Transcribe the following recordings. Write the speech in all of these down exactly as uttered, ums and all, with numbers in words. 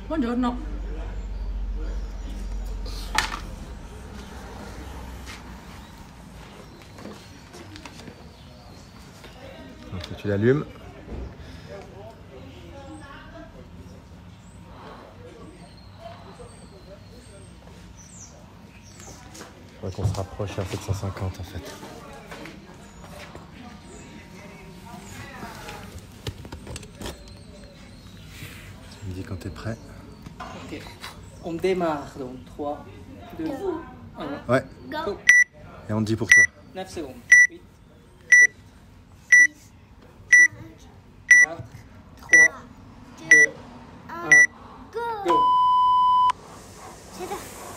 Buongiorno. Donc tu l'allumes. Il faudrait qu'on se rapproche à sept cent cinquante en fait. Tu me dis quand tu es prêt. Ok. On démarre donc trois, deux, un. Ouais. Go. Et on te dit pour toi. neuf secondes. huit, six, cinq, quatre, trois, deux, un. go. Go. C'est là.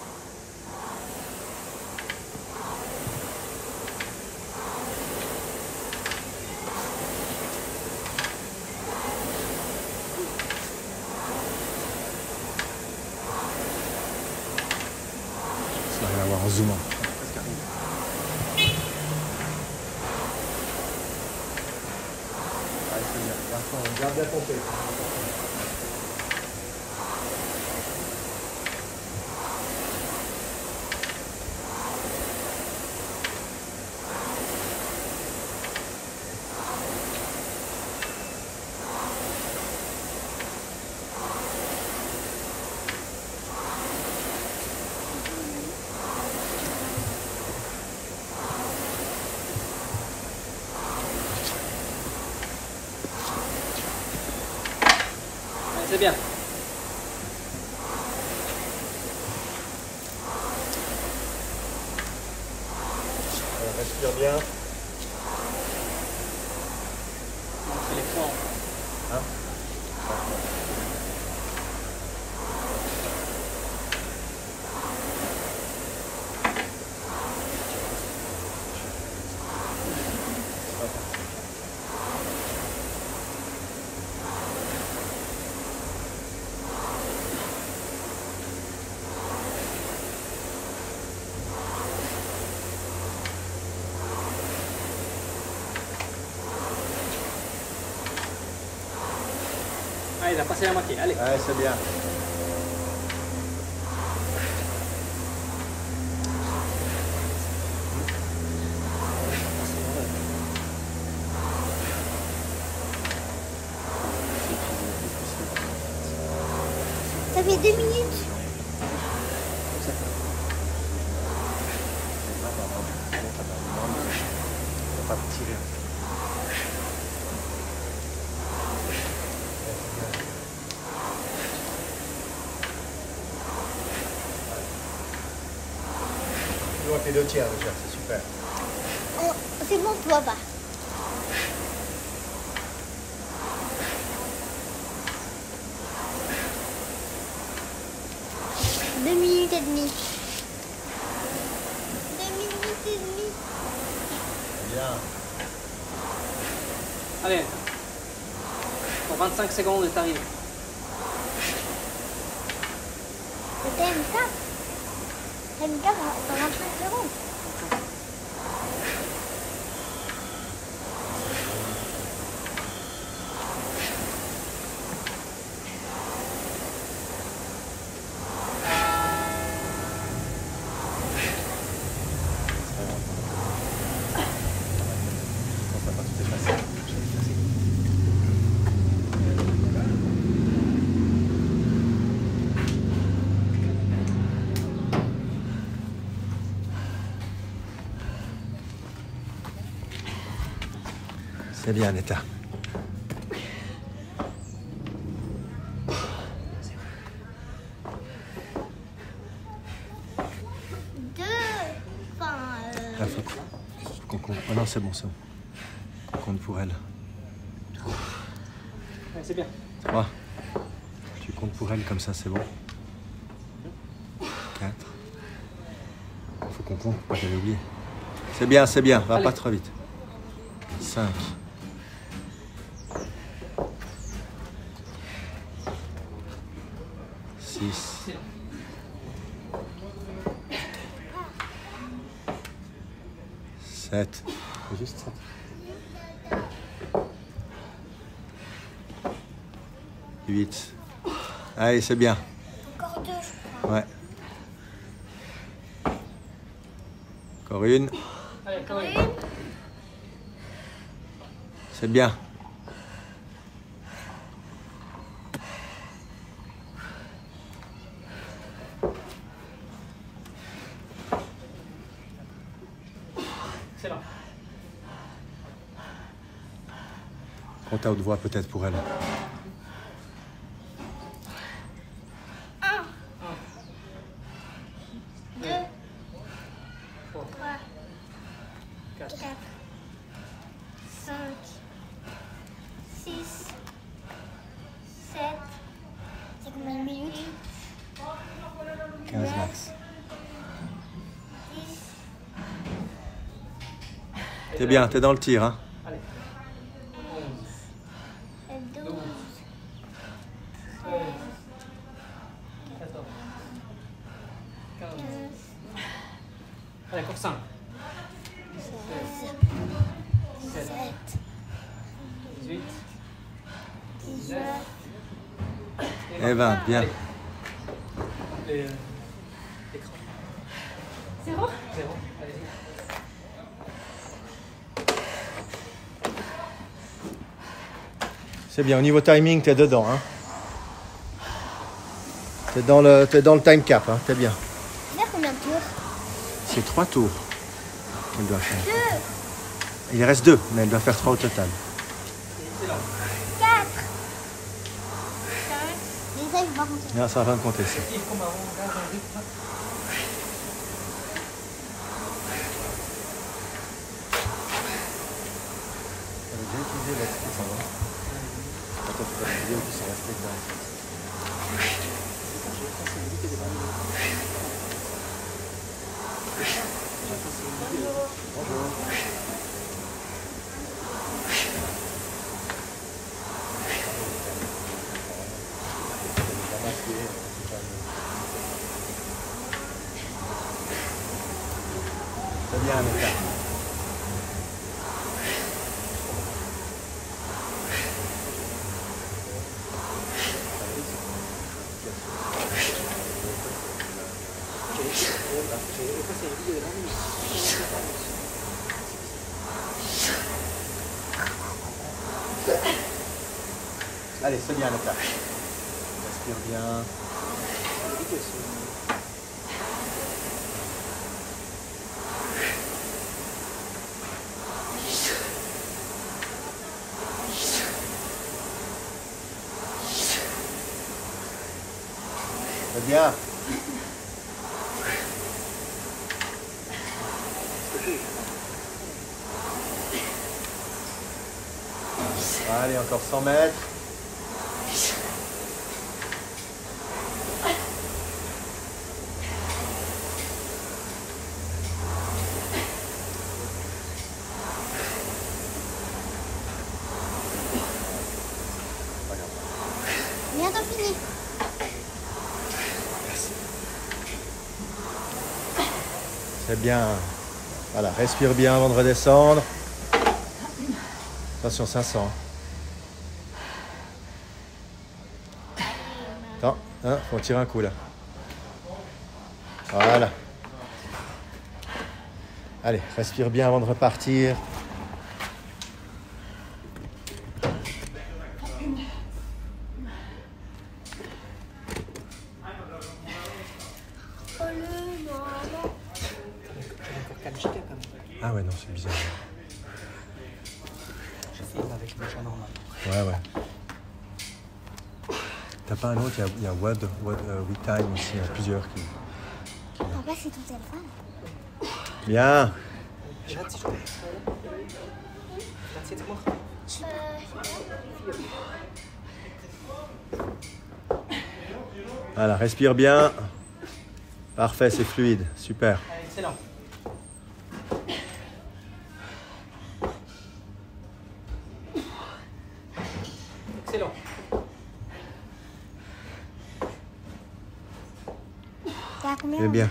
Ça va rien à voir en zoomant. Garde bien ton paix. C'est bien. Alors, respire bien. C'est l'écran. Hein? Ah, il a passé la moitié. Allez. Ouais, c'est bien. Ça fait deux minutes. On va pas tirer. Tu dois faire deux tiers déjà, c'est super. Oh, c'est bon, toi, va. Deux minutes et demie. Deux minutes et demie. Bien. Allez. Pour vingt-cinq secondes, t'arrives. T'aimes ça? T'aimes bien dans vingt-cinq secondes? C'est bien, Netta. Deux. Enfin. Euh... Là, faut qu'on- faut qu'on compte. Oh non, c'est bon, c'est bon. On compte pour elle. Ouais, c'est bien. trois. Tu comptes pour elle, comme ça, c'est bon. quatre. Faut qu'on compte pour pas qu'elle oublie. C'est bien, c'est bien. Va Allez. pas trop vite. cinq. six. sept. Juste sept. huit. Allez, c'est bien. Encore deux, je crois. Ouais. Encore une. Allez, encore une. Une. C'est bien. Excellent. Compte à haute voix peut-être pour elle. Un, deux, Trois, trois, quatre, quatre, cinq, six, sept. C'est combien de minutes? quinze max. dix, T'es bien, t'es dans le tir. Hein. allez. douze, douze, treize, quatorze, quinze. quinze, Allez, encore cinq. seize, dix-sept, dix-sept, dix-huit, dix-neuf. Et vingt, bien. Allez. Les, euh, l'écran. Zéro. Zéro. Allez-y. C'est bien, au niveau timing, t'es dedans. Hein. T'es dans le, t'es dans le time cap, hein. T'es bien. Là, combien de tours? C'est trois tours qu'elle doit faire. Deux, Il reste deux, mais elle doit faire trois au total. Excellent. quatre, cinq. Mais ça, je vais pas compter. Non, ça va pas me compter ça. Il faut marron, regarde un rythme. Elle a déjà utilisé la ça va. Attends, tu peux la vidéo qui sont restés dedans. Bonjour. C'est bien, Anita. Allez, c'est bien, Anita. Respire bien. C'est bien. Allez, encore cent mètres. Bientôt fini. C'est bien. Voilà, respire bien avant de redescendre. Attention, cinq cents. Attends, hein, faut tirer un coup là. Voilà. Allez, respire bien avant de repartir. Oh le maman. J'ai encore quatre gigas quand même. Ah ouais, non, c'est bizarre. Je filme avec le chat normal. Ouais, ouais. T'as pas un autre, il y a, il y a What, What uh, We Time aussi, il y en a plusieurs qui... Papa, c'est ton téléphone. Bien. Gaat ze zo? Gaat ze het nog? Voilà, respire bien. Parfait, c'est fluide, super. Allez, excellent. Excellent. T'es à combien? C'est bien.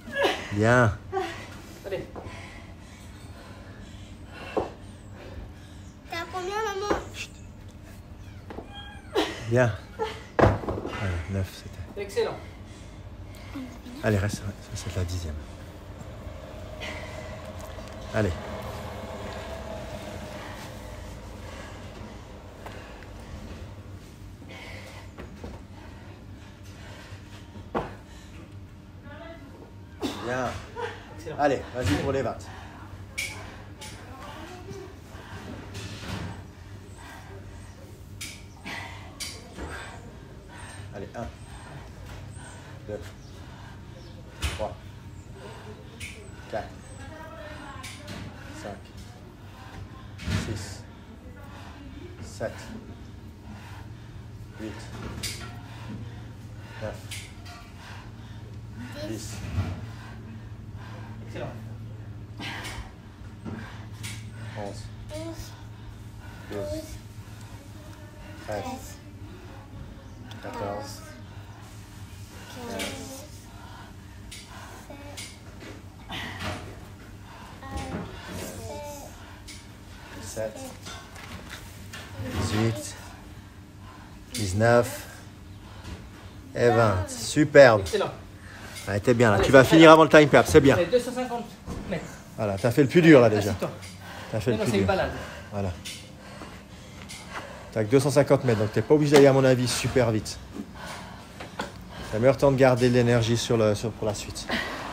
Bien. Allez. Bien. Allez, neuf, c'était. Excellent. Allez, reste, ça c'est la dixième. Allez. Bien. Excellent. Allez, vas-y pour les vingt. Allez, un, deux, trois, quatre, cinq, six, sept, huit, neuf, dix, Excellent. onze, onze, douze, treize, quatorze, quinze, dix-sept, dix-huit, dix-neuf et vingt. Superbe. Excellent. Ah, t'es bien là. Allez, Tu vas allez. finir avant le time cap, c'est bien. Allez, deux cent cinquante mètres. Voilà, t'as fait le plus dur là déjà. Assis-toi. T'as fait Non, le non, plus c'est une dur. balade. Voilà. T'as que deux cent cinquante mètres, donc t'es pas obligé d'aller à mon avis super vite. C'est le meilleur temps de garder de l'énergie sur le, sur, pour la suite.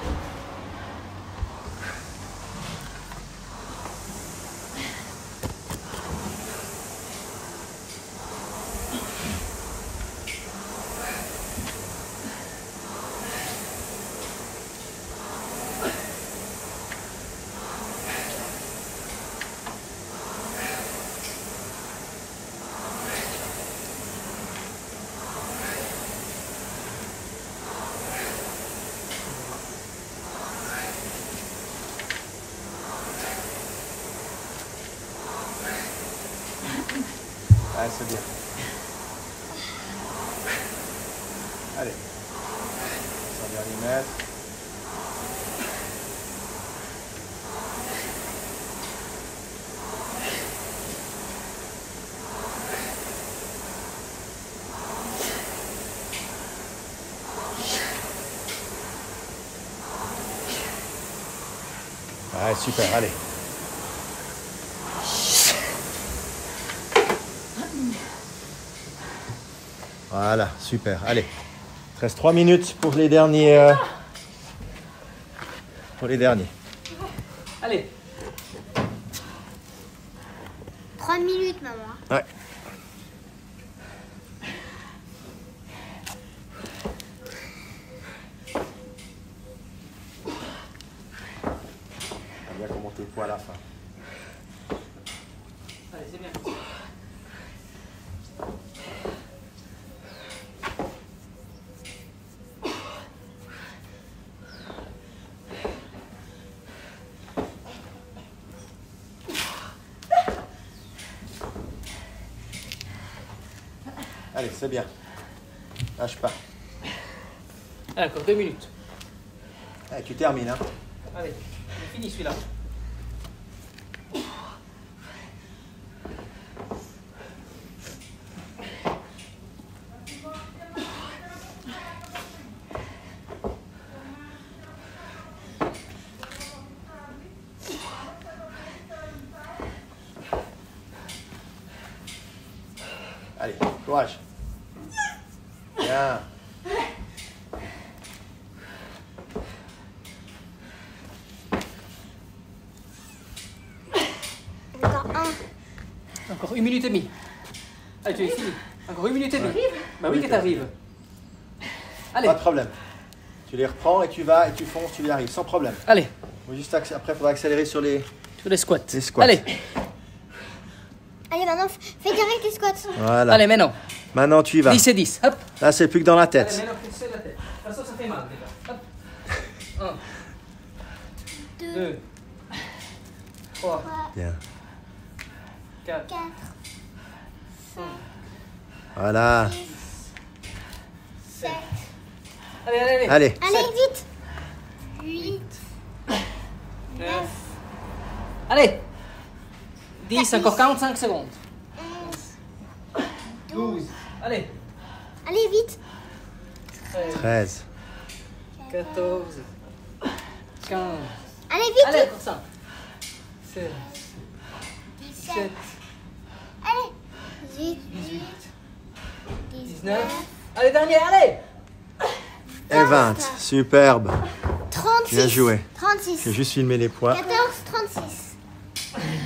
Ah, c'est bien. Allez. cent millimètres. Ouais, super, allez. Voilà, super. Allez, il te reste trois minutes pour les derniers. euh, pour les derniers. Allez. trois minutes, maman. Ouais. On va bien comment tes poids à la fin. Allez, c'est bien. Allez, c'est bien. Lâche pas. Allez, encore deux minutes. Allez, tu termines, hein. Allez, on finit celui-là. Allez, courage. Bien. Encore un. Encore une minute et demie. Allez, tu es fini. Encore une minute et demie. Ouais. Bah oui, Oui, que t'as- t'arrives. Allez, Pas de problème. Tu les reprends et tu vas et tu fonces, tu y arrives sans problème. allez, Faut juste acc- après, il faudra accélérer sur les, sur les squats. les squats. Allez, Allez, maintenant, f- fais direct les squats. Voilà. allez, maintenant. Maintenant, tu y vas. dix et dix. Hop. Là, c'est plus que dans la Allez, tête. maintenant, fixez la tête. De toute façon, ça fait mal déjà. Hop. Un, Deux, deux, trois, Bien. quatre, quatre, cinq. Voilà. sept. Allez, allez, allez. Allez. Allez, Sept. vite. huit, neuf. Allez. dix, encore quarante-cinq secondes. onze, douze, Allez. Allez, vite. treize, treize. quatorze, quinze. Allez, vite. Allez, pour ça. seize, dix-sept, Allez. dix-huit, dix-huit, dix-neuf, dix-neuf. Allez, dernier, allez. Et vingt. Superbe. trente-six. Bien joué. trente-six. J'ai juste filmé les poids. quatorze, trente-six.